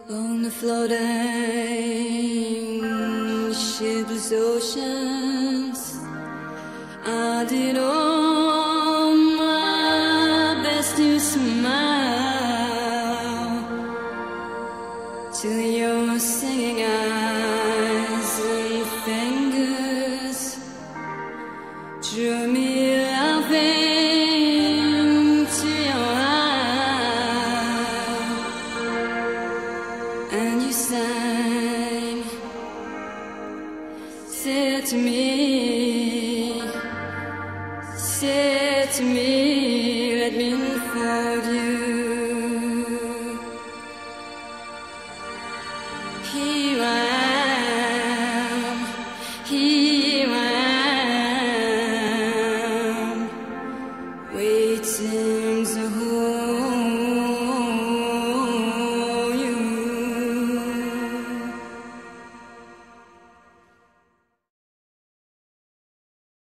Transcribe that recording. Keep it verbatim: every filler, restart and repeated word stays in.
On the floating shipless oceans, I did all my best to smile to your singing eyes and fingers drew me laughing to your eyes, and you sang, said to me,